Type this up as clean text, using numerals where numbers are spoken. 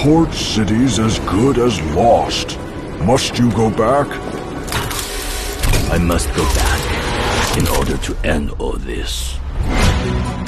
port city's as good as lost. Must you go back? I must go back in order to end all this.